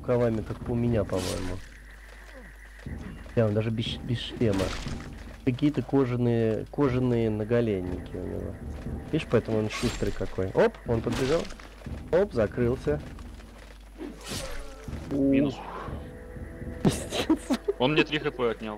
рукавами, как у меня, по-моему. Прям даже без шлема. Какие-то кожаные наголенники у него. Видишь, поэтому он шустрый какой. Оп, он подбежал. Оп, закрылся. Минус. Пиздец. Он мне 3 хп отнял.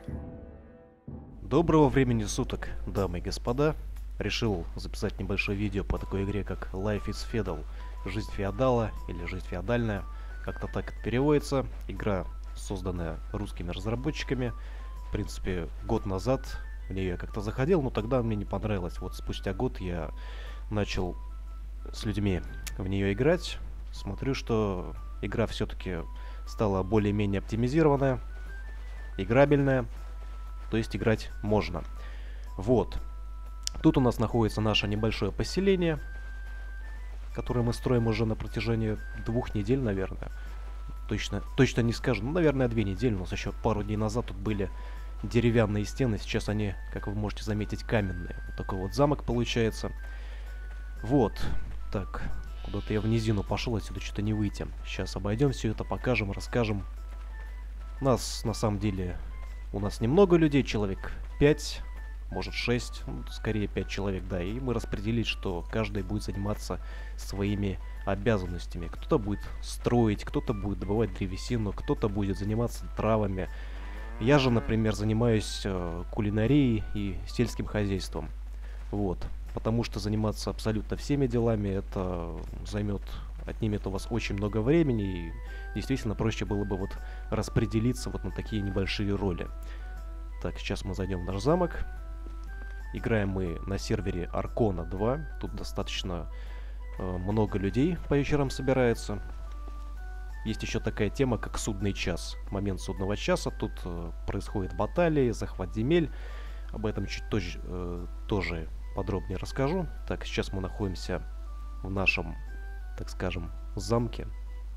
Доброго времени суток, дамы и господа. Решил записать небольшое видео по такой игре, как Life is Feudal. Жизнь феодала или жизнь феодальная. Как-то так это переводится. Игра, созданная русскими разработчиками. В принципе, год назад в нее я как-то заходил, но тогда мне не понравилось. Вот спустя год я начал с людьми в нее играть. Смотрю, что игра все-таки стала более-менее оптимизированная, играбельная. То есть играть можно. Вот. Тут у нас находится наше небольшое поселение, которое мы строим уже на протяжении 2 недель, наверное. Точно не скажу. Ну, наверное, 2 недели. У нас еще пару дней назад тут были деревянные стены. Сейчас они, как вы можете заметить, каменные. Вот такой вот замок получается. Вот. Так. Куда-то я в низину пошел, отсюда что-то не выйти. Сейчас обойдем все это, покажем, расскажем. Нас, на самом деле, у нас немного людей, человек 5, может 6, ну, скорее 5 человек, да. И мы распределить, что каждый будет заниматься своими обязанностями. Кто-то будет строить, кто-то будет добывать древесину, кто-то будет заниматься травами. Я же, например, занимаюсь кулинарией и сельским хозяйством. Вот. Потому что заниматься абсолютно всеми делами, это отнимет у вас очень много времени. И действительно проще было бы вот распределиться вот на такие небольшие роли. Так, сейчас мы зайдем в наш замок. Играем мы на сервере Аркона 2. Тут достаточно много людей по вечерам собирается. Есть еще такая тема, как судный час. Момент судного часа. Тут происходят баталии, захват земель. Об этом чуть тоже подробнее расскажу. Так, сейчас мы находимся в нашем, так скажем, замке.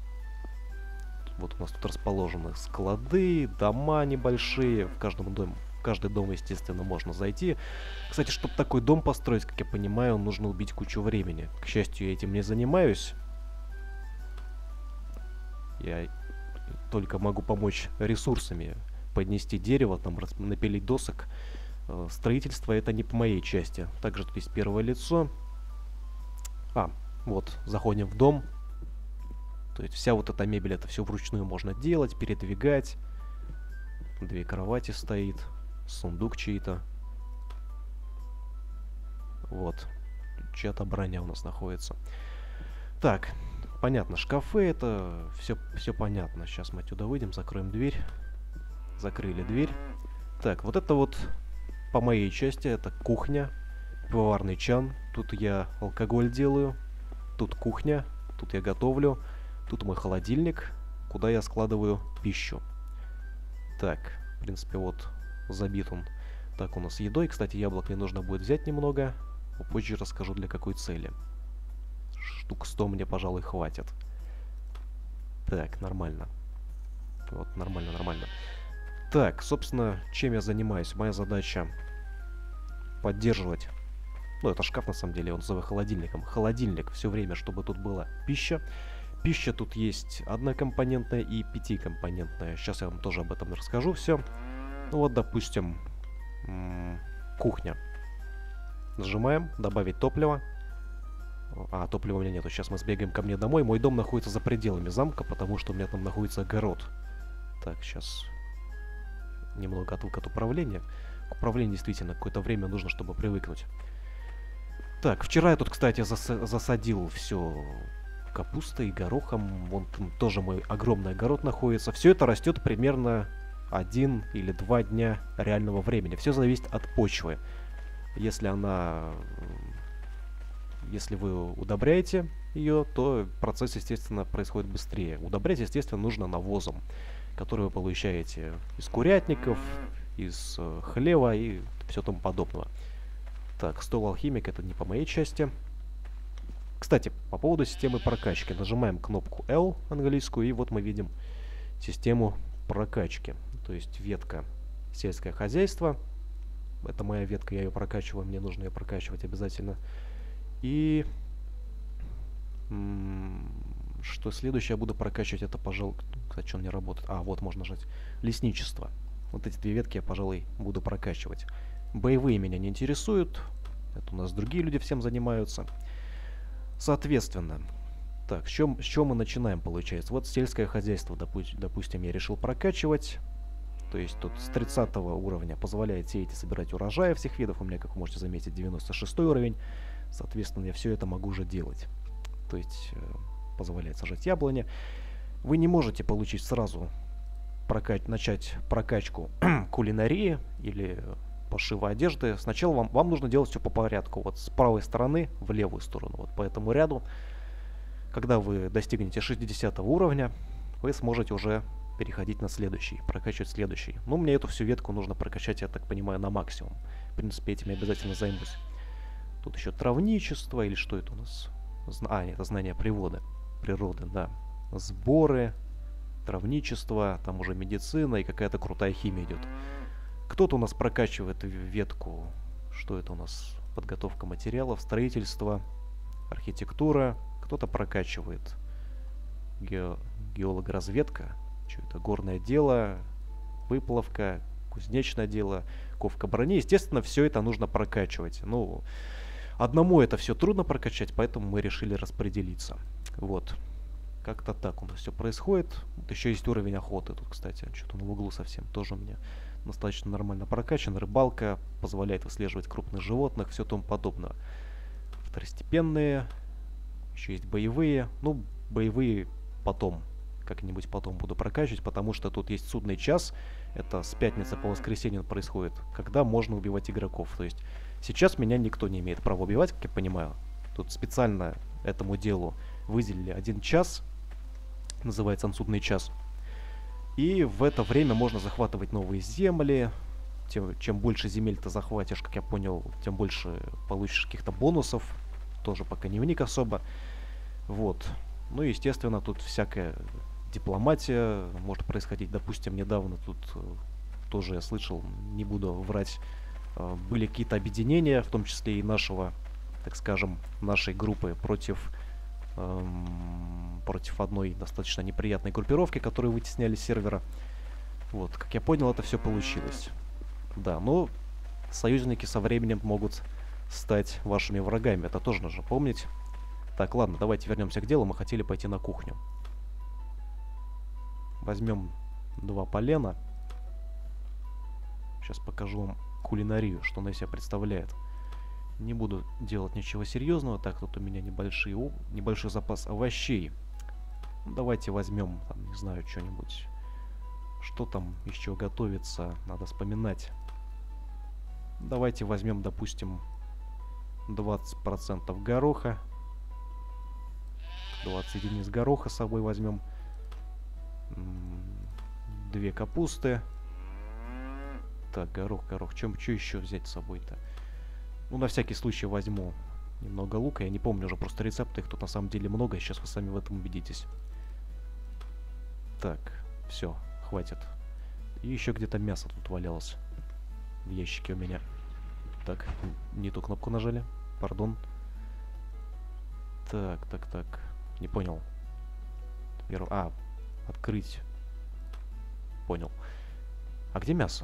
Вот у нас тут расположены склады, дома небольшие. В каждый дом, естественно, можно зайти. Кстати, чтобы такой дом построить, как я понимаю, нужно убить кучу времени. К счастью, я этим не занимаюсь. Я только могу помочь ресурсами. Поднести дерево, там, напилить досок. Строительство это не по моей части. Также тут есть первое лицо. Вот, заходим в дом. То есть вся вот эта мебель, это все вручную можно делать, передвигать. 2 кровати стоит, сундук чей-то. Вот, чья-то броня у нас находится. Так, понятно, шкафы, это все понятно. Сейчас мы отсюда выйдем, закроем дверь. Закрыли дверь. Так, вот это вот по моей части, это кухня, пивоварный чан. Тут я алкоголь делаю. Тут кухня, тут я готовлю. Тут мой холодильник, куда я складываю пищу. Так, в принципе, вот забит он. Так, у нас едой. Кстати, яблок мне нужно будет взять немного. Позже расскажу, для какой цели. Штук 100 мне, пожалуй, хватит. Так, нормально. Вот, нормально. Так, собственно, чем я занимаюсь? Моя задача поддерживать... Ну, это шкаф, на самом деле, он называю холодильником. Холодильник все время, чтобы тут была пища. Пища тут есть однокомпонентная и 5-компонентная. Сейчас я вам тоже об этом расскажу все. Ну вот, допустим, кухня. Нажимаем, добавить топливо. Топлива у меня нету. Сейчас мы сбегаем ко мне домой. Мой дом находится за пределами замка, потому что у меня там находится огород. Так, сейчас немного отвык от управления. К управлению действительно какое-то время нужно, чтобы привыкнуть. Так, вчера я тут, кстати, засадил все капустой, горохом. Вон там тоже мой огромный огород находится. Все это растет примерно 1 или 2 дня реального времени. Все зависит от почвы. Если вы удобряете ее, то процесс, естественно, происходит быстрее. Удобрять, естественно, нужно навозом, который вы получаете из курятников, из хлева и все тому подобного. Так, стол алхимик, это не по моей части. Кстати, по поводу системы прокачки. Нажимаем кнопку L английскую, и вот мы видим систему прокачки. То есть ветка сельское хозяйство. Это моя ветка, я ее прокачиваю, мне нужно ее прокачивать обязательно. И что следующее я буду прокачивать, это, пожалуй... Кстати, что он не работает? А, вот, можно нажать. Лесничество. Вот эти две ветки я, пожалуй, буду прокачивать. Боевые меня не интересуют. Это у нас другие люди всем занимаются. Соответственно, так, с чем мы начинаем, получается? Вот сельское хозяйство, допустим, я решил прокачивать. То есть тут с 30 уровня позволяет сеять и собирать урожаи всех видов. У меня, как вы можете заметить, 96 уровень. Соответственно, я все это могу уже делать. То есть позволяет сажать яблони. Вы не можете получить сразу начать прокачку кулинарии или пошива одежды. Сначала вам нужно делать все по порядку. Вот с правой стороны в левую сторону. Вот по этому ряду. Когда вы достигнете 60 уровня, вы сможете уже переходить на следующий, прокачивать следующий. Ну, мне эту всю ветку нужно прокачать, я так понимаю, на максимум. В принципе, этим я обязательно займусь. Тут еще травничество, или что это у нас? Нет, это знание природы, да. Сборы, травничество, там уже медицина и какая-то крутая химия идет. Кто-то у нас прокачивает ветку, что это у нас? Подготовка материалов, строительство, архитектура. Кто-то прокачивает геологоразведка. Что это? Горное дело, выплавка, кузнечное дело, ковка брони. Естественно, все это нужно прокачивать. Ну, одному это все трудно прокачать, поэтому мы решили распределиться. Вот. Как-то так у нас все происходит. Вот еще есть уровень охоты тут, кстати. Что-то на углу совсем тоже у меня достаточно нормально прокачан. Рыбалка позволяет выслеживать крупных животных, все тому подобное. Второстепенные. Еще есть боевые. Ну, боевые потом. Как-нибудь потом буду прокачивать, потому что тут есть судный час. Это с пятницы по воскресенье происходит, когда можно убивать игроков. То есть сейчас меня никто не имеет права убивать, как я понимаю. Тут специально этому делу выделили 1 час. Называется он судный час. И в это время можно захватывать новые земли. Чем больше земель ты захватишь, как я понял, тем больше получишь каких-то бонусов. Тоже пока не вник особо. Вот. Ну и, естественно, тут всякая дипломатия может происходить. Допустим, недавно тут тоже я слышал, не буду врать, были какие-то объединения, в том числе и нашего, так скажем, нашей группы против одной достаточно неприятной группировки, которые вытесняли с сервера. Вот, как я понял, это все получилось. Да, но союзники со временем могут стать вашими врагами. Это тоже нужно помнить. Так, ладно, давайте вернемся к делу. Мы хотели пойти на кухню. Возьмем 2 полена. Сейчас покажу вам кулинарию, что она из себя представляет. Не буду делать ничего серьезного. Так, тут у меня небольшой запас овощей. Ну, давайте возьмем, там, не знаю, что-нибудь. Что там еще готовится, надо вспоминать. Давайте возьмем, допустим, 20% гороха. 20 единиц гороха с собой возьмем. 2 капусты. Так, горох. Что еще взять с собой-то? Ну, на всякий случай возьму немного лука. Я не помню уже просто рецепты. Их тут на самом деле много. Сейчас вы сами в этом убедитесь. Так, все, хватит. И еще где-то мясо тут валялось. В ящике у меня. Так, не ту кнопку нажали. Пардон. Так. Не понял. Открыть. Понял. А где мясо?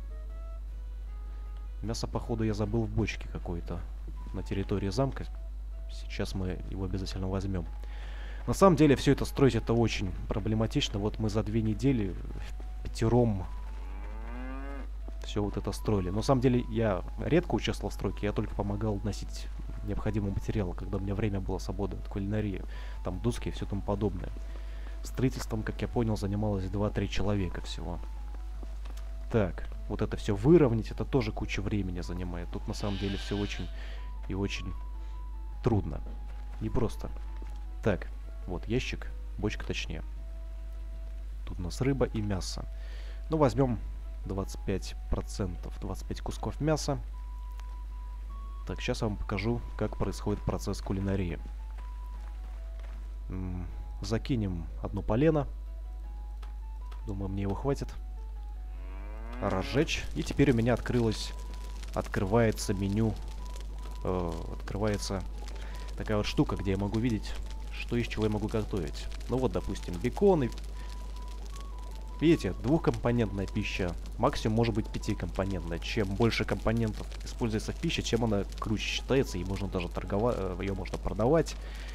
Мясо, походу, я забыл в бочке какой-то на территории замка. Сейчас мы его обязательно возьмем. На самом деле, все это строить это очень проблематично. Вот мы за 2 недели пятером все вот это строили. Но на самом деле, я редко участвовал в стройке. Я только помогал носить необходимый материал, когда у меня время было свободно от кулинарии. Там доски и все тому подобное. Строительством, как я понял, занималось 2-3 человека всего. Так, вот это все выровнять, это тоже куча времени занимает. Тут на самом деле все очень и очень трудно. Непросто. Так, вот ящик, бочка точнее. Тут у нас рыба и мясо. Ну, возьмем 25%, 25 кусков мяса. Так, сейчас я вам покажу, как происходит процесс кулинарии. Закинем 1 полено. Думаю, мне его хватит. Разжечь. И теперь у меня открывается меню. Открывается такая вот штука, где я могу видеть, что из чего я могу готовить. Ну вот, допустим, бекон и... Видите, двухкомпонентная пища, максимум может быть пятикомпонентная. Чем больше компонентов используется в пище, чем она круче считается, и можно даже торговать, ее можно продавать.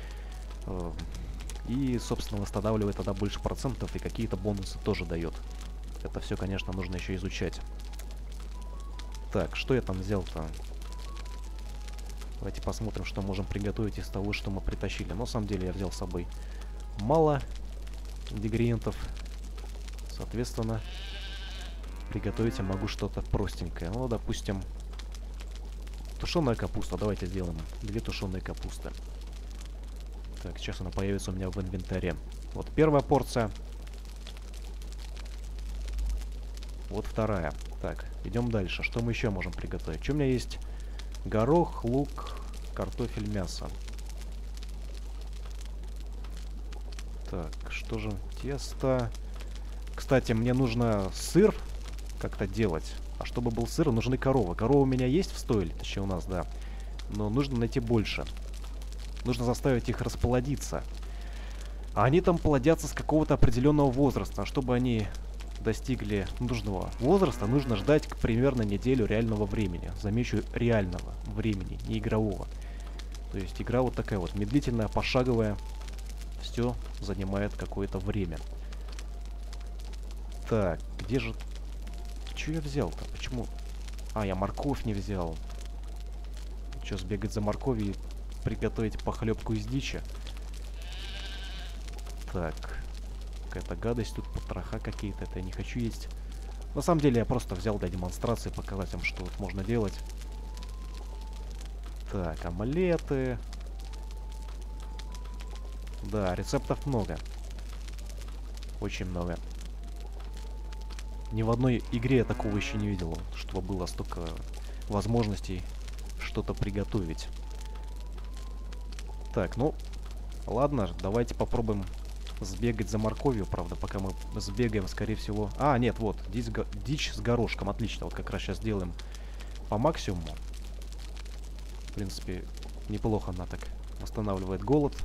И, собственно, восстанавливает тогда больше процентов, и какие-то бонусы тоже дает. Это все, конечно, нужно еще изучать. Так, что я там взял-то? Давайте посмотрим, что можем приготовить из того, что мы притащили. Но, на самом деле, я взял с собой мало ингредиентов. Соответственно, приготовить я могу что-то простенькое. Ну, допустим, тушеная капуста. Давайте сделаем 2 тушеные капусты. Так, сейчас она появится у меня в инвентаре. Вот первая порция. Вот вторая. Так, идем дальше. Что мы еще можем приготовить? Что у меня есть? Горох, лук, картофель, мясо. Так, что же? Тесто. Кстати, мне нужно сыр как-то делать. А чтобы был сыр, нужны коровы. Коровы у меня есть в стойле, точнее у нас, да. Но нужно найти больше. Нужно заставить их расплодиться. А они там плодятся с какого-то определенного возраста. А чтобы они достигли нужного возраста, нужно ждать примерно неделю реального времени. Замечу, реального времени, не игрового. То есть игра вот такая вот, медлительная, пошаговая. Все занимает какое-то время. Так, где же... Что я взял-то? Почему? А, я морковь не взял. Что, сбегать за морковью и приготовить похлебку из дичи? Так. Какая-то гадость, тут потроха какие-то. Это я не хочу есть. На самом деле я просто взял для демонстрации, показать вам, что вот можно делать. Так, омлеты. Да, рецептов много. Очень много. Ни в одной игре я такого еще не видел, чтобы было столько возможностей что-то приготовить. Так, ну, ладно, давайте попробуем сбегать за морковью, правда, пока мы сбегаем, скорее всего... А, нет, вот, дичь с горошком, отлично, вот как раз сейчас сделаем по максимуму. В принципе, неплохо она так восстанавливает голод.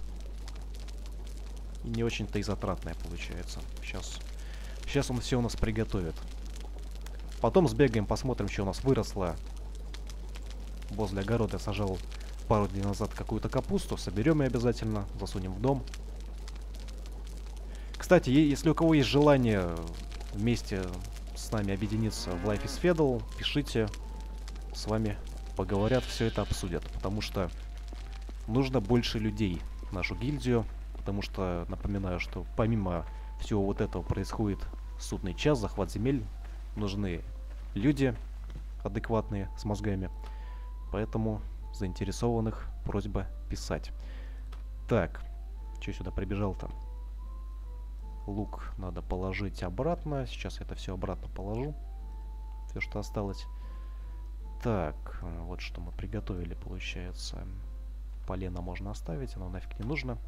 И не очень-то и затратная получается. Сейчас он все у нас приготовит. Потом сбегаем, посмотрим, что у нас выросло. Возле огорода я сажал пару дней назад какую-то капусту. Соберем ее обязательно, засунем в дом. Кстати, если у кого есть желание вместе с нами объединиться в Life is Feudal, пишите, с вами поговорят, все это обсудят. Потому что нужно больше людей в нашу гильдию. Потому что, напоминаю, что помимо всего вот этого происходит судный час, захват земель. Нужны люди адекватные, с мозгами. Поэтому заинтересованных просьба писать. Так, что сюда прибежал-то? Лук надо положить обратно. Сейчас я это все обратно положу. Все, что осталось. Так, вот что мы приготовили, получается. Полено можно оставить, оно нафиг не нужно.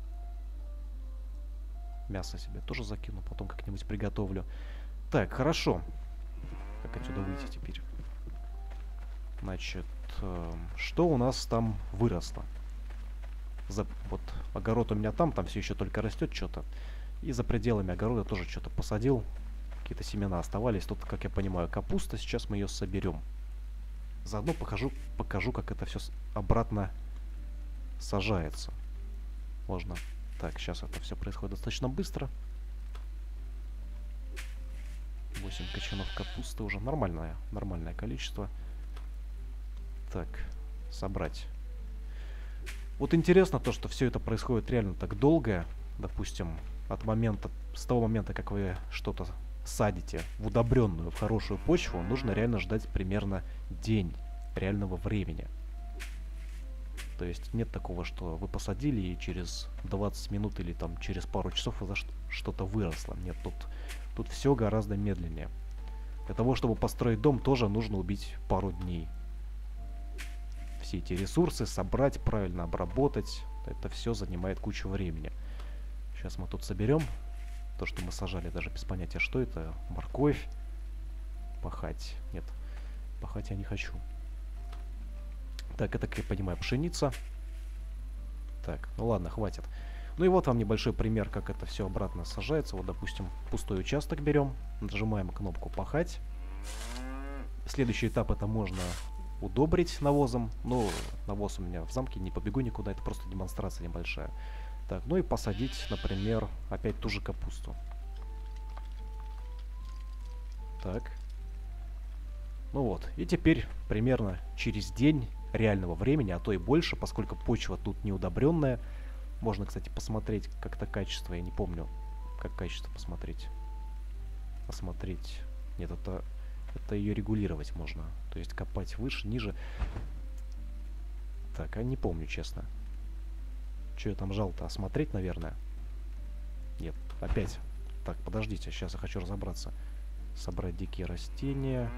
Мясо себе тоже закину, потом как-нибудь приготовлю. Так, хорошо. Как отсюда выйти теперь? Значит, что у нас там выросло? Вот огород у меня там все еще только растет что-то. И за пределами огорода тоже что-то посадил. Какие-то семена оставались. Тут, как я понимаю, капуста. Сейчас мы ее соберем. Заодно покажу, как это все обратно сажается. Можно. Так, сейчас это все происходит достаточно быстро. 8 кочанов капусты уже нормальное количество. Так, собрать. Вот интересно то, что все это происходит реально так долго. Допустим, с того момента, как вы что-то садите в удобренную, в хорошую почву, нужно реально ждать примерно день реального времени. То есть нет такого, что вы посадили и через 20 минут или там через пару часов что-то выросло. Нет, тут все гораздо медленнее. Для того, чтобы построить дом, тоже нужно убить пару дней. Все эти ресурсы собрать, правильно обработать, это все занимает кучу времени. Сейчас мы тут соберем то, что мы сажали, даже без понятия, что это. Морковь. Пахать. Нет, пахать я не хочу. Так, это, как я понимаю, пшеница. Так, ну ладно, хватит. Ну и вот вам небольшой пример, как это все обратно сажается. Вот, допустим, пустой участок берем, нажимаем кнопку «Пахать». Следующий этап — это можно удобрить навозом. Но навоз у меня в замке, не побегу никуда, это просто демонстрация небольшая. Так, ну и посадить, например, опять ту же капусту. Так. Ну вот, и теперь примерно через день реального времени, а то и больше, поскольку почва тут не удобренная. Можно, кстати, посмотреть как-то качество, я не помню, как качество посмотреть. Посмотреть. Нет, это ее регулировать можно. То есть копать выше, ниже. Так, а не помню, честно. Что я там жал-то? Осмотреть, наверное? Нет, опять. Так, подождите, сейчас я хочу разобраться. Собрать дикие растения.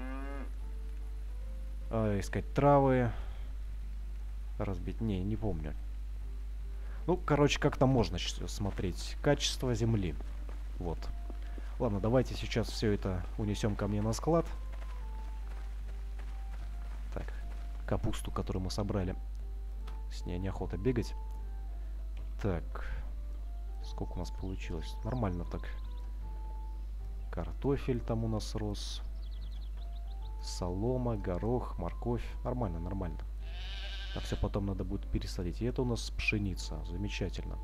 Искать травы. Разбить. Не помню. Ну, короче, как-то можно смотреть качество земли. Вот. Ладно, давайте сейчас все это унесем ко мне на склад. Так, капусту, которую мы собрали. С ней неохота бегать. Так, сколько у нас получилось? Нормально так. Картофель там у нас рос. Солома, горох, морковь. Нормально, нормально. А все потом надо будет пересадить. И это у нас пшеница. Замечательно.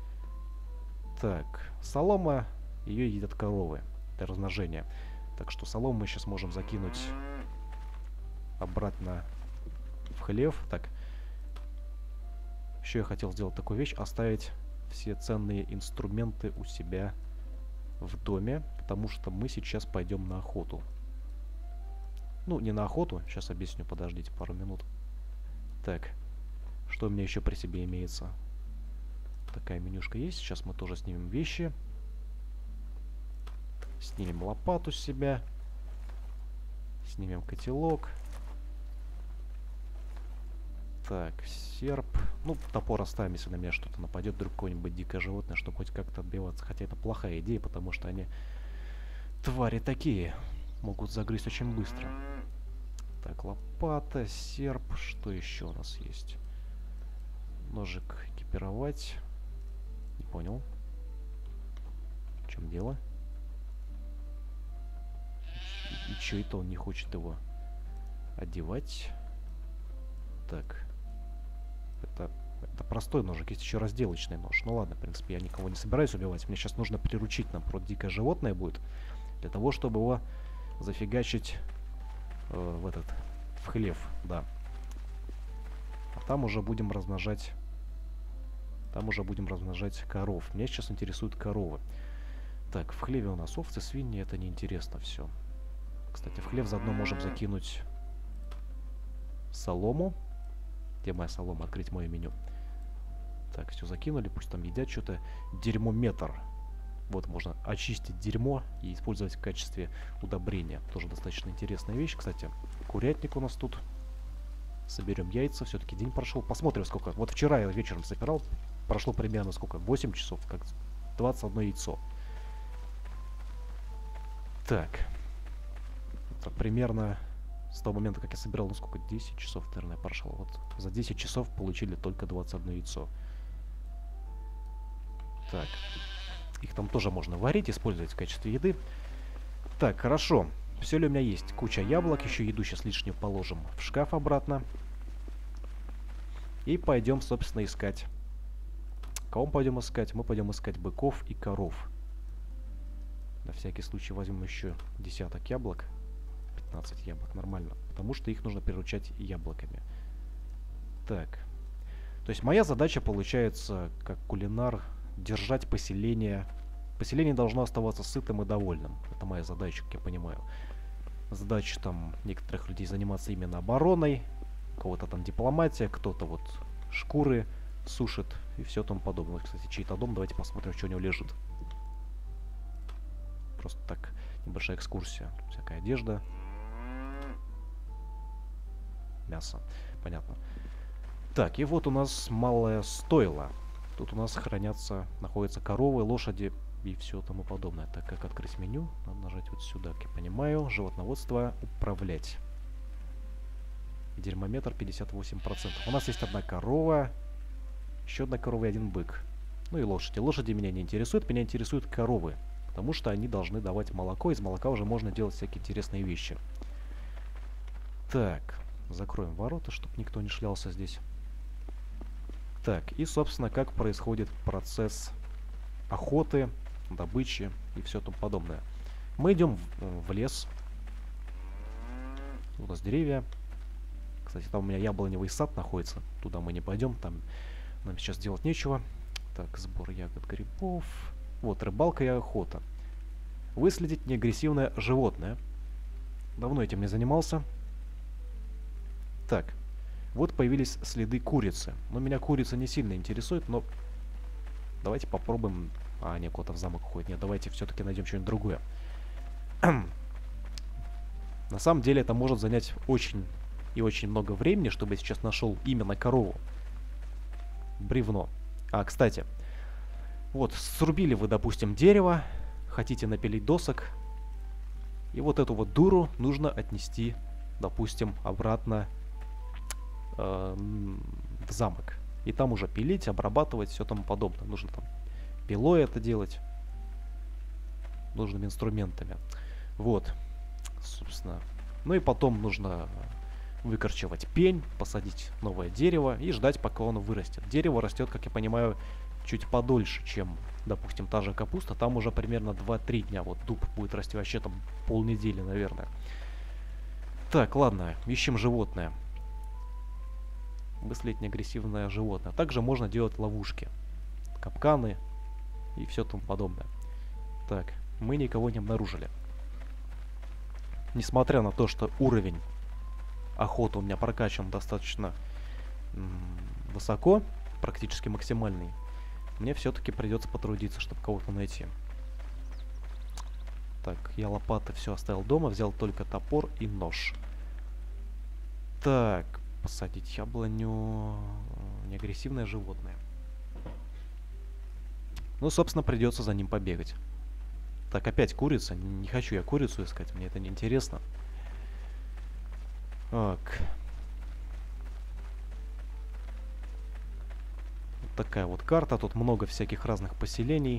Так, солома, ее едят коровы для размножения. Так что солому мы сейчас можем закинуть обратно в хлев. Так, еще я хотел сделать такую вещь. Оставить все ценные инструменты у себя в доме. Потому что мы сейчас пойдем на охоту. Ну, не на охоту. Сейчас объясню, подождите пару минут. Так, что у меня еще при себе имеется? Такая менюшка есть. Сейчас мы тоже снимем вещи. Снимем лопату с себя. Снимем котелок. Так, серп. Ну, топор оставим, если на меня что-то нападет. Вдруг какое-нибудь дикое животное, чтобы хоть как-то отбиваться. Хотя это плохая идея, потому что они твари такие. Могут загрызть очень быстро. Так, лопата, серп. Что еще у нас есть? Ножик экипировать. Не понял. В чем дело? И что это он не хочет его одевать? Так. Это простой ножик. Есть еще разделочный нож. Ну ладно, в принципе, я никого не собираюсь убивать. Мне сейчас нужно приручить, наоборот, дикое животное будет. Для того, чтобы его зафигачить в хлев, да. А там уже будем размножать. Там уже будем размножать коров. Меня сейчас интересуют коровы. Так, в хлеве у нас овцы, свиньи, это неинтересно все. Кстати, в хлев заодно можем закинуть солому. Где моя солома? Открыть мое меню. Так, все закинули, пусть там едят что-то. Дерьмометр. Вот, можно очистить дерьмо и использовать в качестве удобрения. Тоже достаточно интересная вещь. Кстати, курятник у нас тут. Соберем яйца. Все-таки день прошел. Посмотрим, сколько. Вот вчера я вечером собирал. Прошло примерно сколько? 8 часов. Как 21 яйцо. Так. Это примерно с того момента, как я собирал, ну сколько? 10 часов, наверное, прошло. Вот за 10 часов получили только 21 яйцо. Так. Их там тоже можно варить, использовать в качестве еды. Так, хорошо. Все ли у меня есть? Куча яблок. Еще еду сейчас лишнюю положим в шкаф обратно. И пойдем, собственно, искать. Кого мы пойдем искать? Мы пойдем искать быков и коров. На всякий случай возьмем еще десяток яблок. 15 яблок, нормально. Потому что их нужно приручать яблоками. Так. То есть моя задача получается, как кулинар, держать поселение. Поселение должно оставаться сытым и довольным. Это моя задача, как я понимаю. Задача там некоторых людей заниматься именно обороной. У кого-то там дипломатия, кто-то вот шкуры сушит и все тому подобное. Кстати, чей-то дом, давайте посмотрим, что у него лежит. Просто так, небольшая экскурсия. Всякая одежда. Мясо. Понятно. Так, и вот у нас малое стойло. Тут у нас находятся коровы, лошади и все тому подобное. Так, как открыть меню? Надо нажать вот сюда, как я понимаю. Животноводство управлять. Дерьмометр 58%. У нас есть одна корова, еще одна корова и один бык. Ну и лошади. Лошади меня не интересуют, меня интересуют коровы. Потому что они должны давать молоко. Из молока уже можно делать всякие интересные вещи. Так, закроем ворота, чтобы никто не шлялся здесь. Так, и, собственно, как происходит процесс охоты, добычи и все тому подобное. Мы идем в лес. У нас деревья. Кстати, там у меня яблоневый сад находится. Туда мы не пойдем, там нам сейчас делать нечего. Так, сбор ягод, грибов. Вот, рыбалка и охота. Выследить неагрессивное животное. Давно этим не занимался. Так, вот появились следы курицы. Но меня курица не сильно интересует, но давайте попробуем... А, не, куда-то в замок уходит. Нет, давайте все-таки найдем что-нибудь другое. На самом деле это может занять очень и очень много времени, чтобы я сейчас нашел именно корову. Бревно. А, кстати, вот, срубили вы, допустим, дерево, хотите напилить досок, и вот эту вот дуру нужно отнести, допустим, обратно в замок. И там уже пилить, обрабатывать, все тому подобное. Нужно там пилой это делать, нужными инструментами. Вот, собственно. Ну и потом нужно выкорчевать пень, посадить новое дерево и ждать, пока оно вырастет. Дерево растет, как я понимаю, чуть подольше, чем, допустим, та же капуста. Там уже примерно 2-3 дня. Вот дуб будет расти вообще там полнедели, наверное. Так, ладно, ищем животное. Выследить неагрессивное животное. Также можно делать ловушки, капканы и все тому подобное. Так, мы никого не обнаружили. Несмотря на то, что уровень охоты у меня прокачан достаточно высоко, практически максимальный, мне все-таки придется потрудиться, чтобы кого-то найти. Так, я лопаты все оставил дома, взял только топор и нож. Так, посадить яблоню. Неагрессивное животное. Ну, собственно, придется за ним побегать. Так, опять курица. Не хочу я курицу искать, мне это не интересно. Так. Вот такая вот карта. Тут много всяких разных поселений.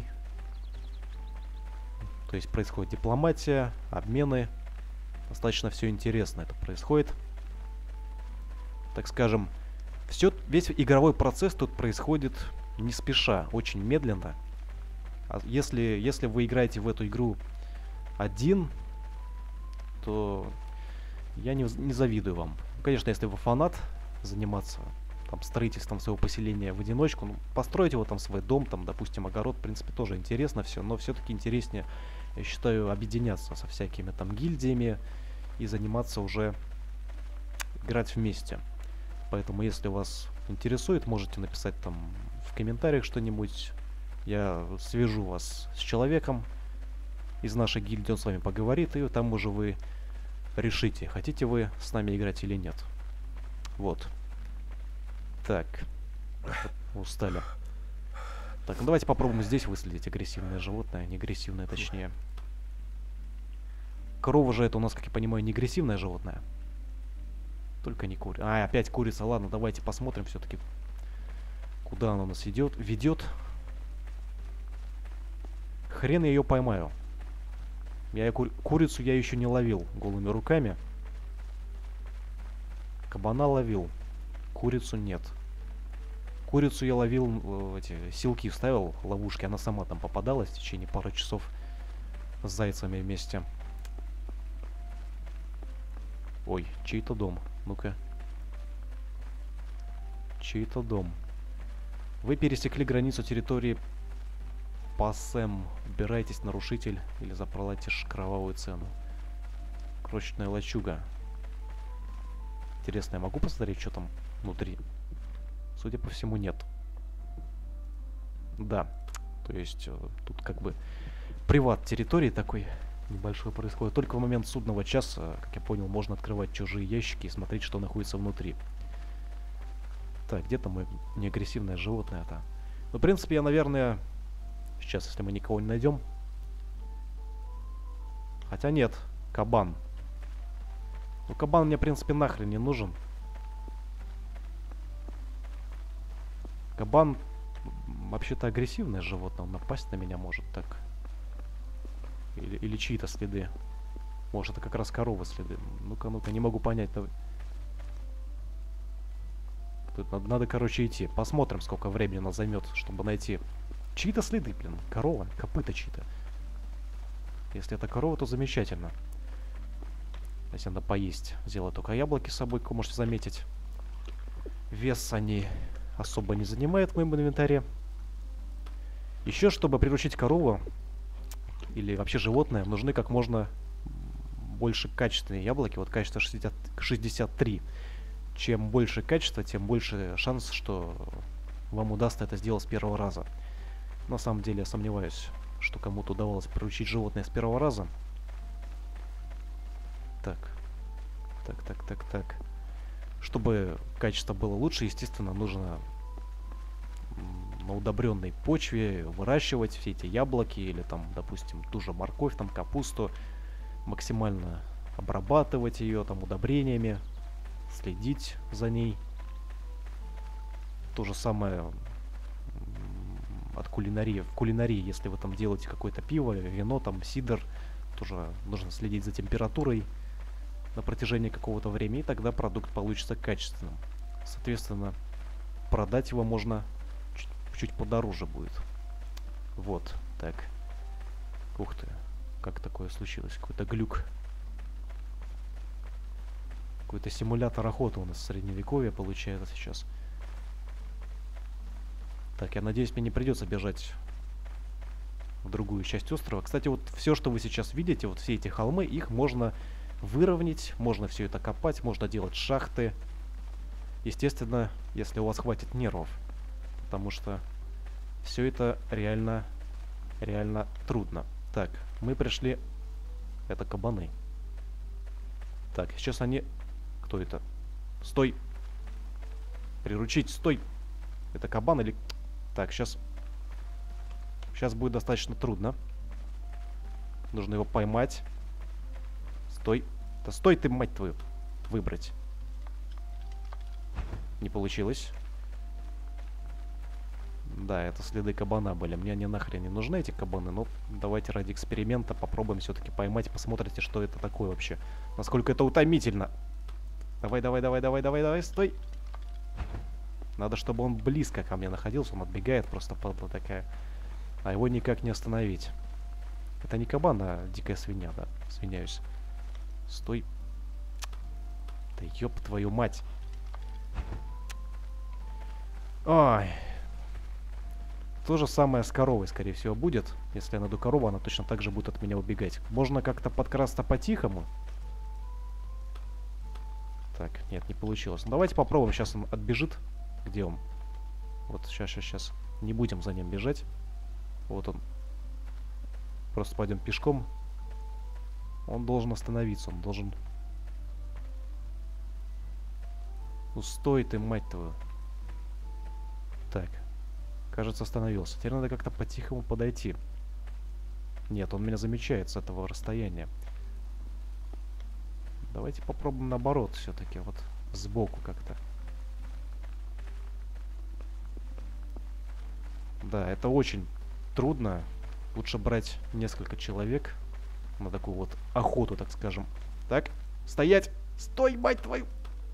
То есть происходит дипломатия, обмены. Достаточно все интересно это происходит. Так скажем, весь игровой процесс тут происходит не спеша, очень медленно. А если вы играете в эту игру один, то я не завидую вам. Конечно, если вы фанат, заниматься там строительством своего поселения в одиночку, ну, построить его там свой дом, там, допустим, огород, в принципе, тоже интересно все, но все-таки интереснее, я считаю, объединяться со всякими там гильдиями и заниматься уже играть вместе. Поэтому, если вас интересует, можете написать там в комментариях что-нибудь. Я свяжу вас с человеком из нашей гильдии, он с вами поговорит, и там уже вы решите, хотите вы с нами играть или нет. Вот. Так. Устали. Так, ну давайте попробуем здесь выследить агрессивное животное, не агрессивное точнее. Корова же это у нас, как я понимаю, не агрессивное животное. Только не курица. А, опять курица. Ладно, давайте посмотрим все-таки, куда она нас ведет. Хрен я ее поймаю. Курицу я еще не ловил голыми руками. Кабана ловил. Курицу нет. Курицу я ловил, эти силки вставил, ловушки. Она сама там попадалась в течение пары часов с зайцами вместе. Ой, чей-то дом. Ну-ка. Чей-то дом. Вы пересекли границу территории Пассем. Убирайтесь, нарушитель, или заплатишь кровавую цену. Крошечная лачуга. Интересно, я могу посмотреть, что там внутри? Судя по всему, нет. Да. То есть, тут как бы приват территории такой небольшой происходит. Только в момент судного часа, как я понял, можно открывать чужие ящики и смотреть, что находится внутри. Так, где-то мое неагрессивное животное-то. Ну, в принципе, я, наверное... Сейчас, если мы никого не найдем. Хотя нет, кабан. Ну, кабан мне, в принципе, нахрен не нужен. Кабан вообще-то агрессивное животное, он напасть на меня может так. Или чьи-то следы. Может, это как раз корова следы. Ну-ка, ну-ка, не могу понять. Тут надо, короче, идти. Посмотрим, сколько времени нас займет, чтобы найти. Чьи-то следы, блин. Корова, копыта чьи-то. Если это корова, то замечательно. Если надо поесть. Взяла только яблоки с собой, как вы можете заметить. Вес они особо не занимают в моем инвентаре. Еще, чтобы приручить корову или вообще животное, нужны как можно больше качественные яблоки. Вот качество 63. Чем больше качества, тем больше шанс, что вам удастся это сделать с первого раза. На самом деле я сомневаюсь, что кому-то удавалось приручить животное с первого раза. Так. Так. Чтобы качество было лучше, естественно, нужно на удобренной почве выращивать все эти яблоки или там, допустим, ту же морковь, там капусту, максимально обрабатывать ее там удобрениями, следить за ней. То же самое от кулинарии. В кулинарии, если вы там делаете какое-то пиво, вино, там сидр, тоже нужно следить за температурой на протяжении какого-то времени, и тогда продукт получится качественным. Соответственно, продать его можно чуть подороже будет. Вот, так. Ух ты, как такое случилось? Какой-то глюк. Какой-то симулятор охоты у нас в средневековье получается сейчас. Так, я надеюсь, мне не придется бежать в другую часть острова. Кстати, вот все, что вы сейчас видите, вот все эти холмы, их можно выровнять, можно все это копать, можно делать шахты. Естественно, если у вас хватит нервов. Потому что все это реально трудно. Так, мы пришли... Это кабаны. Так, сейчас они... Кто это? Стой! Приручить, стой! Это кабан или... Так, сейчас... Сейчас будет достаточно трудно. Нужно его поймать. Стой. Да стой ты, мать твою. Выбрать. Не получилось. Да, это следы кабана были. Мне они нахрен не нужны, эти кабаны. Но давайте ради эксперимента попробуем все-таки поймать. Посмотрите, что это такое вообще. Насколько это утомительно. Давай, стой. Надо, чтобы он близко ко мне находился. Он отбегает, просто падла такая. А его никак не остановить. Это не кабан, а дикая свинья, да. Извиняюсь. Стой. Да ёб твою мать. Ой. То же самое с коровой, скорее всего, будет. Если я найду корову, она точно так же будет от меня убегать. Можно как-то подкрасться по-тихому. Так, нет, не получилось. Ну, давайте попробуем. Сейчас он отбежит. Где он? Вот, сейчас. Не будем за ним бежать. Вот он. Просто пойдем пешком. Он должен остановиться. Он должен... Ну, стой ты, мать твою. Так. Кажется, остановился. Теперь надо как-то по-тихому подойти. Нет, он меня замечает с этого расстояния. Давайте попробуем наоборот все-таки. Вот сбоку как-то. Да, это очень трудно. Лучше брать несколько человек на такую вот охоту, так скажем. Так, стоять! Стой, мать твою!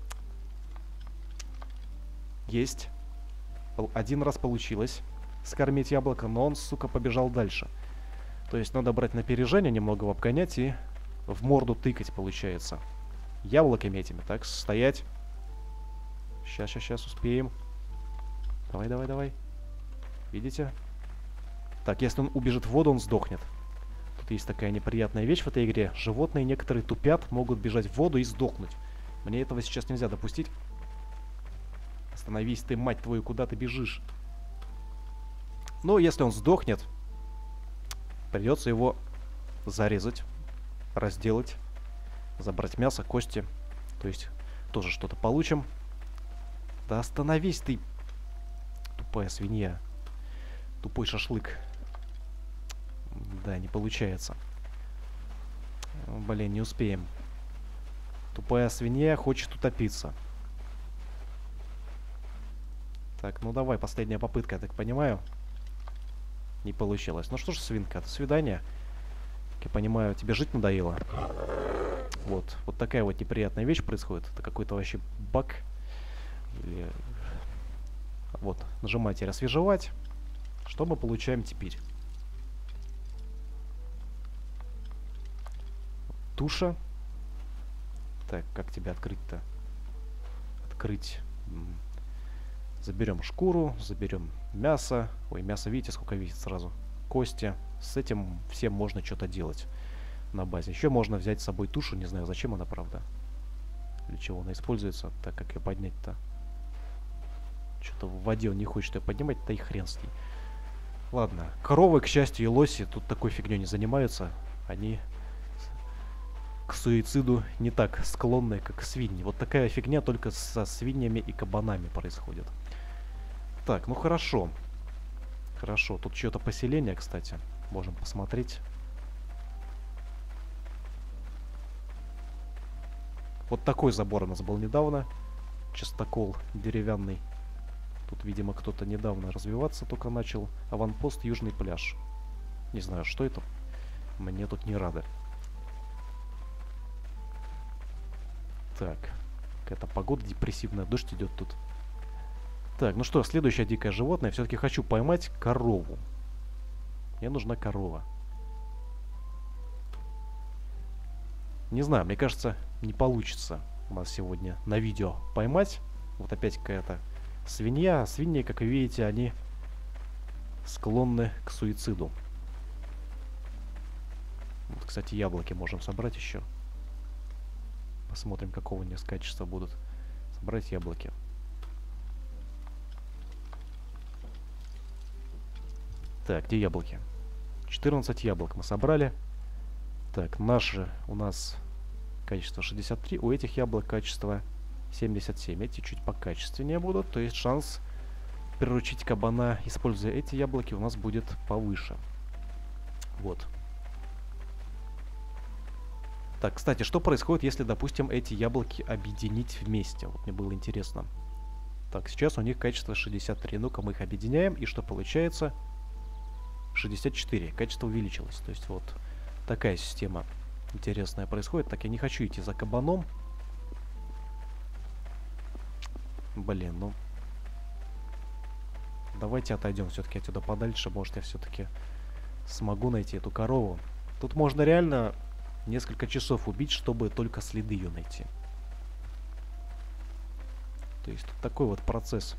Есть. Один раз получилось скормить яблоко, но он, сука, побежал дальше. То есть надо брать на опережение, немного обгонять и в морду тыкать, получается. Яблоками этими. Так, стоять. Сейчас, успеем. Давай. Видите? Так, если он убежит в воду, он сдохнет. Тут есть такая неприятная вещь в этой игре. Животные некоторые тупят, могут бежать в воду и сдохнуть. Мне этого сейчас нельзя допустить. Остановись ты, мать твою, куда ты бежишь? Ну, если он сдохнет, придется его зарезать, разделать, забрать мясо, кости. То есть тоже что-то получим. Да остановись ты, тупая свинья. Тупой шашлык. Да, не получается. Блин, не успеем. Тупая свинья хочет утопиться. Так, ну давай, последняя попытка, я так понимаю. Не получилось. Ну что ж, свинка, до свидания. Как я понимаю, тебе жить надоело. Вот. Вот такая вот неприятная вещь происходит. Это какой-то вообще баг. Или... Вот. Нажимайте «Освежевать». Что мы получаем теперь? Туша. Так, как тебя открыть-то? Открыть. Заберем шкуру, заберем мясо. Ой, мясо, видите, сколько весит сразу. Кости. С этим всем можно что-то делать на базе. Еще можно взять с собой тушу. Не знаю, зачем она, правда. Для чего она используется. Так, как ее поднять-то? Что-то в воде он не хочет ее поднимать, да и хрен с ней. Ладно. Коровы, к счастью, и лоси тут такой фигней не занимаются. Они к суициду не так склонны, как свиньи. Вот такая фигня только со свиньями и кабанами происходит. Так, ну хорошо. Хорошо. Тут что-то поселение, кстати. Можем посмотреть. Вот такой забор у нас был недавно. Частокол деревянный. Тут, видимо, кто-то недавно развиваться только начал. Аванпост Южный пляж. Не знаю, что это. Мне тут не рады. Так. Какая-то погода депрессивная. Дождь идет тут. Так, ну что, следующее дикое животное. Все-таки хочу поймать корову. Мне нужна корова. Не знаю, мне кажется, не получится у нас сегодня на видео поймать. Вот опять какая-то свинья. Свиньи, как вы видите, они склонны к суициду. Вот, кстати, яблоки можем собрать еще. Посмотрим, какого у них качества будут. Собрать яблоки. Так, где яблоки? 14 яблок мы собрали. Так, наши у нас качество 63. У этих яблок качество 77. Эти чуть покачественнее будут. То есть шанс приручить кабана, используя эти яблоки, у нас будет повыше. Вот. Так, кстати, что происходит, если, допустим, эти яблоки объединить вместе? Вот мне было интересно. Так, сейчас у них качество 63. Ну-ка, мы их объединяем. И что получается? 64. Качество увеличилось. То есть вот такая система интересная происходит. Так, я не хочу идти за кабаном. Блин, ну... Давайте отойдем все-таки отсюда подальше. Может, я все-таки смогу найти эту корову. Тут можно реально несколько часов убить, чтобы только следы ее найти. То есть тут такой вот процесс.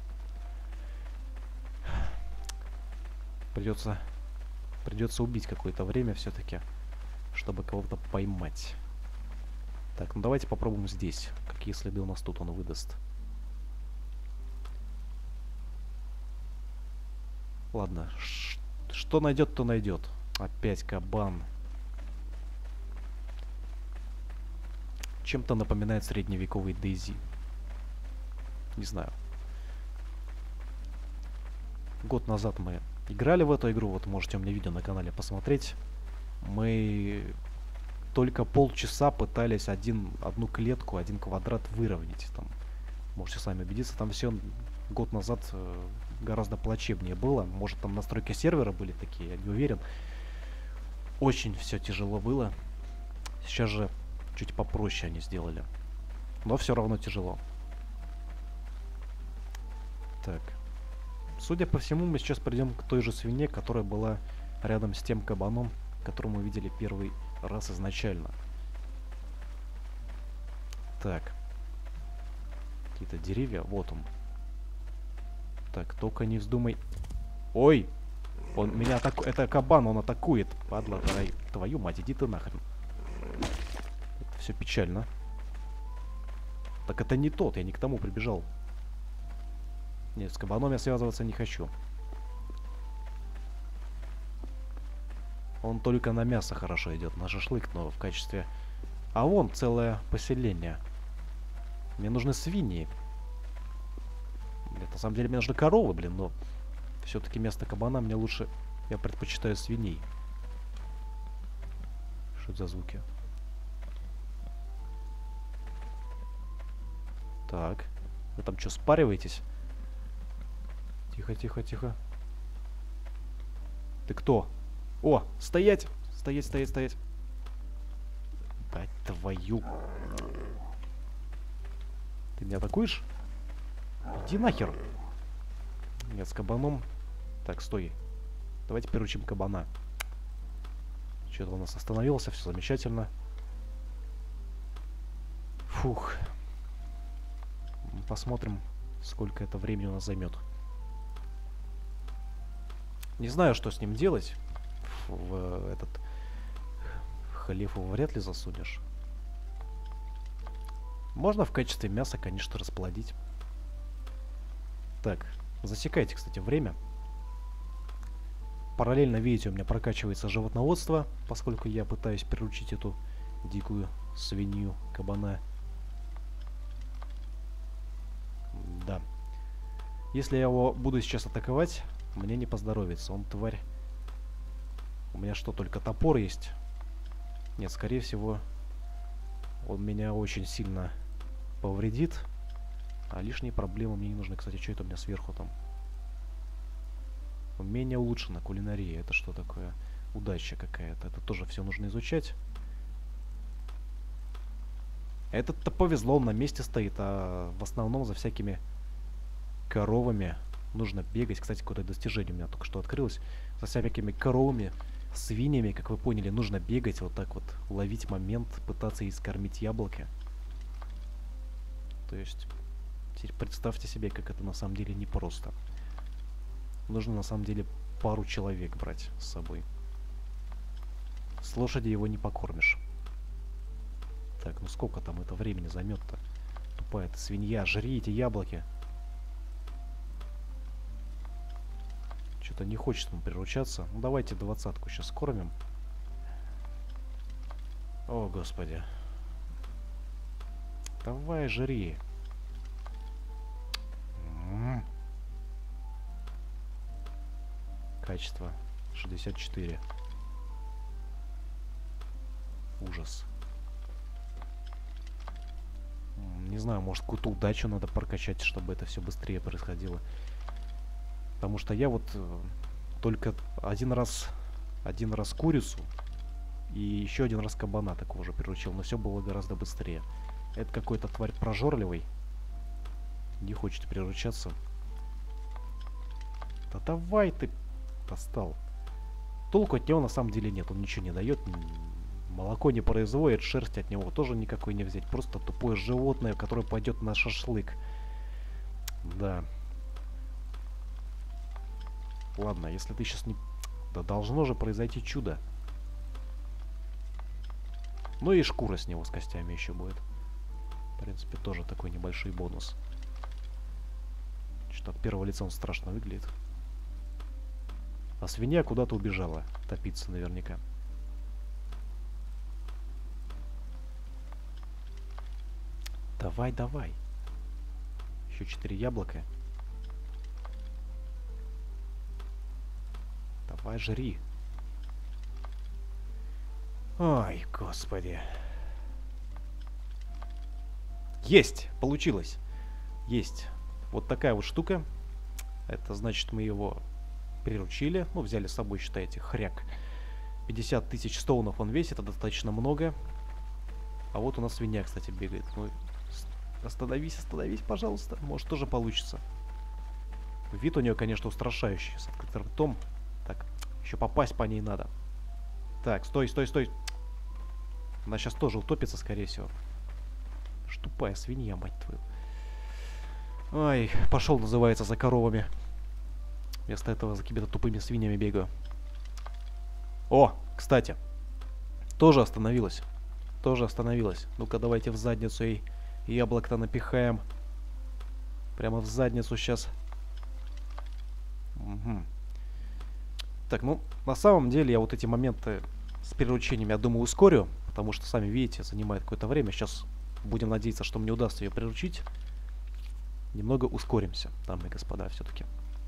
Придется убить какое-то время все-таки, чтобы кого-то поймать. Так, ну давайте попробуем здесь. Какие следы у нас тут он выдаст. Ладно, что найдет, то найдет. Опять кабан. Чем-то напоминает средневековый DayZ. Не знаю. Год назад мы играли в эту игру. Вот можете у меня видео на канале посмотреть. Мы только полчаса пытались одну клетку, один квадрат выровнять. Там, можете сами убедиться. Там все год назад гораздо плачевнее было. Может, там настройки сервера были такие, я не уверен. Очень все тяжело было. Сейчас же чуть попроще они сделали. Но все равно тяжело. Так. Судя по всему, мы сейчас придем к той же свинье, которая была рядом с тем кабаном, которого мы видели первый раз изначально. Так. Какие-то деревья. Вот он. Так, только не вздумай. Ой! Он меня атакует. Это кабан, он атакует. Падла, твою мать, иди ты нахрен. Все печально. Так это не тот, я не к тому прибежал. Нет, с кабаном я связываться не хочу. Он только на мясо хорошо идет, на шашлык, но в качестве... А вон целое поселение. Мне нужны свиньи. Нет, на самом деле мне нужны коровы, блин, но... Все-таки вместо кабана мне лучше... Я предпочитаю свиней. Что это за звуки? Так. Вы там что, спариваетесь? Тихо, тихо, тихо. Ты кто? О, стоять! Стоять, стоять, стоять. Да твою. Ты меня атакуешь? Иди нахер. Нет, с кабаном. Так, стой. Давайте приручим кабана. Что-то у нас остановился, все замечательно. Фух. Посмотрим, сколько это времени у нас займет. Не знаю, что с ним делать. В этот халифу вряд ли засунешь. Можно в качестве мяса, конечно, расплодить. Так, засекайте, кстати, время. Параллельно, видите, у меня прокачивается животноводство, поскольку я пытаюсь приручить эту дикую свинью, кабана. Да. Если я его буду сейчас атаковать, мне не поздоровится. Он тварь. У меня что, только топор есть? Нет, скорее всего, он меня очень сильно повредит. А лишние проблемы мне не нужны. Кстати, что это у меня сверху там? Умение улучшено, кулинария. Это что такое? Удача какая-то. Это тоже все нужно изучать. Этот-то повезло, он на месте стоит, а в основном за всякими коровами нужно бегать. Кстати, какое-то достижение у меня только что открылось. За всякими коровами, свиньями, как вы поняли, нужно бегать вот так вот, ловить момент, пытаться искормить яблоки. То есть, теперь представьте себе, как это на самом деле непросто. Нужно на самом деле пару человек брать с собой. С лошади его не покормишь. Так, ну сколько там это времени займет-то? Тупая ты свинья, жри эти яблоки. Что-то не хочет он приручаться. Ну давайте 20-ку сейчас кормим. О, господи. Давай, жри. Качество 64. Ужас. Не знаю, может, какую-то удачу надо прокачать, чтобы это все быстрее происходило. Потому что я вот только один раз курицу и еще один раз кабана такого же приручил, но все было гораздо быстрее. Это какой-то тварь прожорливый. Не хочет приручаться. Да давай ты, достал. Толку от него на самом деле нет, он ничего не дает. Молоко не производит, шерсть от него тоже никакой не взять. Просто тупое животное, которое пойдет на шашлык. Да. Ладно, если ты сейчас не... Да должно же произойти чудо. Ну и шкура с него с костями еще будет. В принципе, тоже такой небольшой бонус. Что-то от первого лица он страшно выглядит. А свинья куда-то убежала. Топиться наверняка. Давай, давай. Еще 4 яблока. Давай, жри. Ой, господи. Есть! Получилось. Есть. Вот такая вот штука. Это значит, мы его приручили. Ну, взяли с собой, считайте, хряк. 50 тысяч стоунов он весит. Это достаточно много. А вот у нас свинья, кстати, бегает. Ну, остановись, остановись, пожалуйста. Может, тоже получится. Вид у нее, конечно, устрашающий. С открытым ртом. Так, еще попасть по ней надо. Так, стой, стой, стой. Она сейчас тоже утопится, скорее всего. Тупая свинья, мать твою. Ой, пошел, называется, за коровами. Вместо этого за какими-то тупыми свиньями бегаю. О, кстати. Тоже остановилась. Тоже остановилась. Ну-ка, давайте в задницу ей яблок-то напихаем. Прямо в задницу сейчас. Угу. Так, ну, на самом деле я вот эти моменты с приручением, я думаю, ускорю. Потому что, сами видите, занимает какое-то время. Сейчас будем надеяться, что мне удастся ее приручить. Немного ускоримся, дамы и господа, все-таки.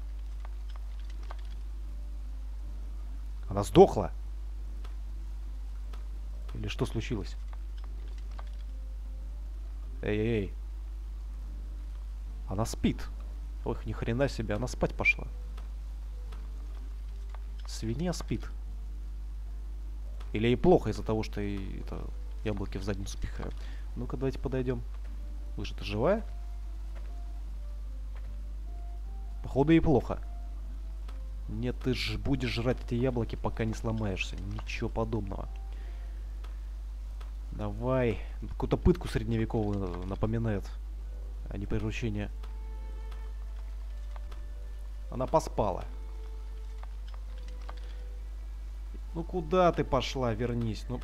Она сдохла? Или что случилось? Эй-эй-эй. Она спит. Ох, ни хрена себе, она спать пошла. Свинья спит. Или ей плохо из-за того, что это яблоки в задницу пихаю. Ну-ка, давайте подойдем. Вы же-то живая? Походу ей плохо. Нет, ты же будешь жрать эти яблоки, пока не сломаешься. Ничего подобного. Давай. Какую-то пытку средневековую напоминает, а не приручение. Она поспала. Ну куда ты пошла? Вернись. Ну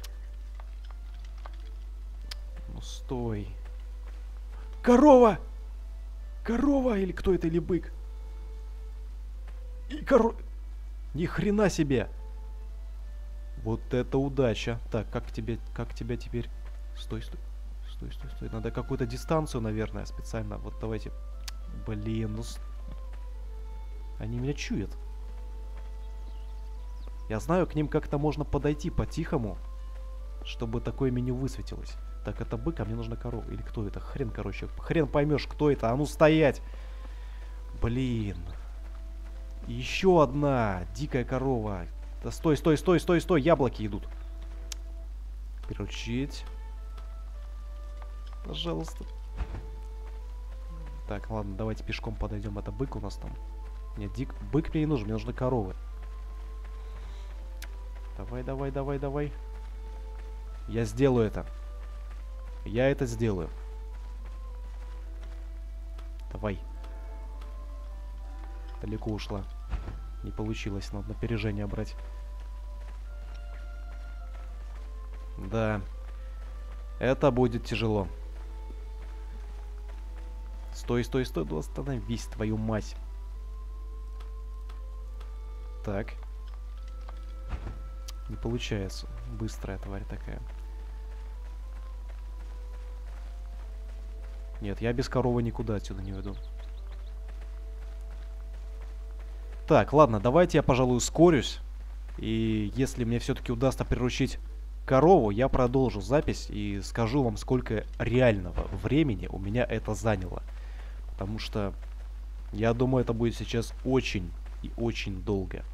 стой. Корова! Корова! Или кто это, или бык? И Ни хрена себе! Вот это удача. Так, как тебя теперь? Стой. Надо какую-то дистанцию, наверное, специально. Вот давайте. Блин, ну... Они меня чуют. Я знаю, к ним как-то можно подойти по-тихому, чтобы такое меню высветилось. Так, это бык, а мне нужна корова. Или кто это? Хрен, короче. Хрен поймешь, кто это. А ну стоять! Блин. Еще одна дикая корова. Да стой. Яблоки идут. Приручить. Пожалуйста. Так, ладно, давайте пешком подойдем. Это бык у нас там. Нет, бык мне не нужен, мне нужны коровы. Давай. Я сделаю это. Я это сделаю. Давай. Далеко ушла. Не получилось, надо на опережение брать. Да. Это будет тяжело. Стой, да остановись, твою мать. Так. Не получается. Быстрая тварь такая. Нет, я без коровы никуда отсюда не уйду. Так, ладно, давайте я, пожалуй, ускорюсь. И если мне все-таки удастся приручить корову, я продолжу запись и скажу вам, сколько реального времени у меня это заняло. Потому что я думаю, это будет сейчас очень и очень долго.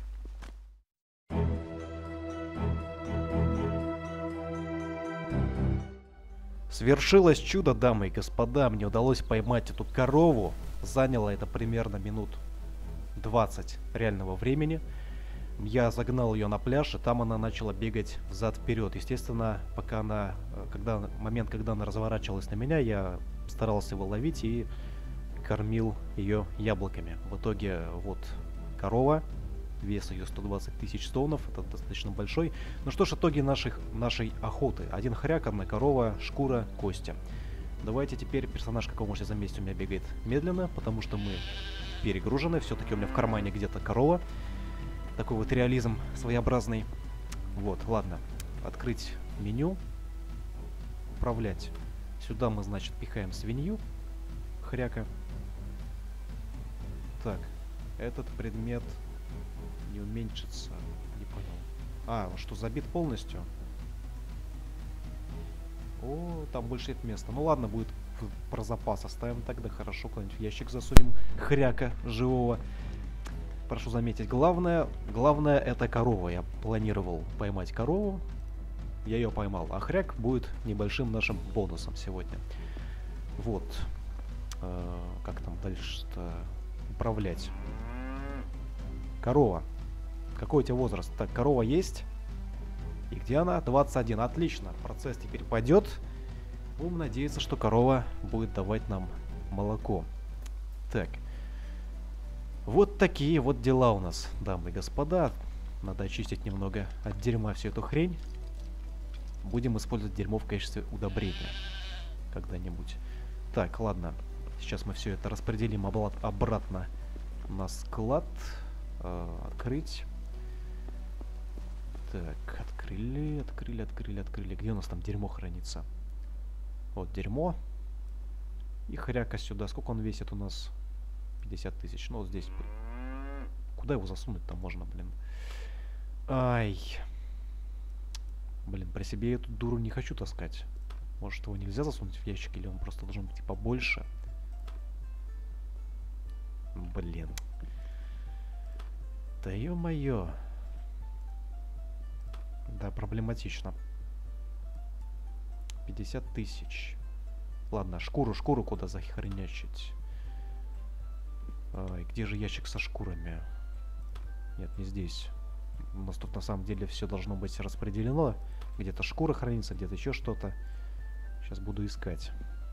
Свершилось чудо, дамы и господа. Мне удалось поймать эту корову. Заняло это примерно минут 20 реального времени. Я загнал ее на пляж, и там она начала бегать взад-вперед. Естественно, момент, когда она разворачивалась на меня, я старался его ловить и кормил ее яблоками. В итоге вот корова. Вес ее 120 тысяч стоунов, это достаточно большой. Ну что ж, итоги нашей охоты. Один хряк, одна корова, шкура, кости. Давайте теперь персонаж, как вы можете заметить, у меня бегает медленно, потому что мы перегружены. Все-таки у меня в кармане где-то корова. Такой вот реализм своеобразный. Вот, ладно. Открыть меню. Управлять. Сюда мы, значит, пихаем свинью. Хряка. Так, этот предмет... не уменьшится. Не понял. А, он что, забит полностью? О, там больше нет места. Ну ладно, будет про запас оставим тогда. Хорошо, куда-нибудь в ящик засунем хряка живого. Прошу заметить, главное это корова. Я планировал поймать корову. Я ее поймал. А хряк будет небольшим нашим бонусом сегодня. Вот. Как там дальше-то управлять? Корова. Какой у тебя возраст? Так, корова есть. И где она? 21. Отлично. Процесс теперь пойдет. Будем надеяться, что корова будет давать нам молоко. Так. Вот такие вот дела у нас, дамы и господа. Надо очистить немного от дерьма всю эту хрень. Будем использовать дерьмо в качестве удобрения. Когда-нибудь. Так, ладно. Сейчас мы все это распределим обратно на склад. Открыть. Так, открыли. Где у нас там дерьмо хранится? Вот дерьмо. И хряка сюда. Сколько он весит у нас? 50 тысяч. Ну, вот здесь. Куда его засунуть-то можно, блин? Ай. Блин, при себе я эту дуру не хочу таскать. Может, его нельзя засунуть в ящик, или он просто должен быть побольше? Блин. Да ё-моё. Да, проблематично. 50 тысяч. Ладно, шкуру куда захренячить? Ай, где же ящик со шкурами? Нет, не здесь. У нас тут на самом деле все должно быть распределено. Где-то шкура хранится, где-то еще что-то. Сейчас буду искать.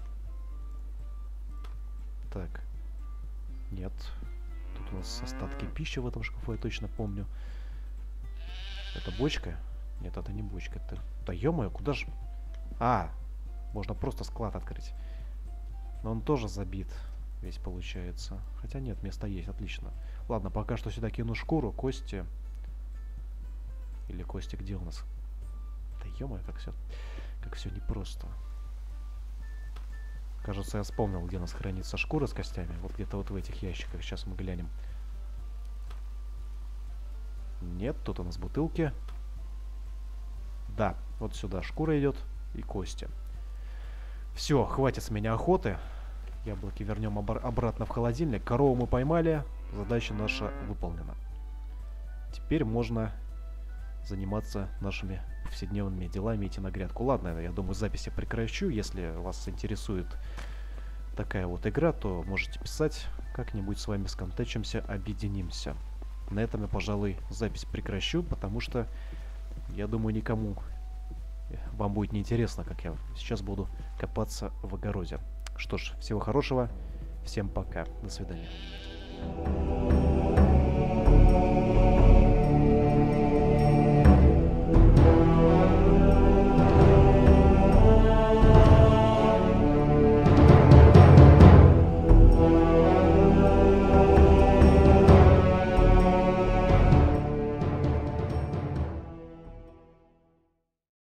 Так. Нет. Тут у нас остатки пищи в этом шкафу, я точно помню. Это бочка? Нет, это не бочка. Это... Да ё-моё, куда же... А! Можно просто склад открыть. Но он тоже забит. Весь получается. Хотя нет, место есть, отлично. Ладно, пока что сюда кину шкуру, кости. Или кости где у нас? Да ё-моё, как все непросто. Кажется, я вспомнил, где у нас хранится шкура с костями. Вот где-то вот в этих ящиках. Сейчас мы глянем. Нет, тут у нас бутылки. Да, вот сюда шкура идет и кости. Все, хватит с меня охоты. Яблоки вернем обратно в холодильник. Корову мы поймали. Задача наша выполнена. Теперь можно заниматься нашими повседневными делами, идти на грядку. Ладно, я думаю, запись я прекращу. Если вас интересует такая вот игра, то можете писать. Как-нибудь с вами сконтачимся, объединимся. На этом я, пожалуй, запись прекращу, потому что, я думаю, никому вам будет неинтересно, как я сейчас буду копаться в огороде. Что ж, всего хорошего. Всем пока. До свидания.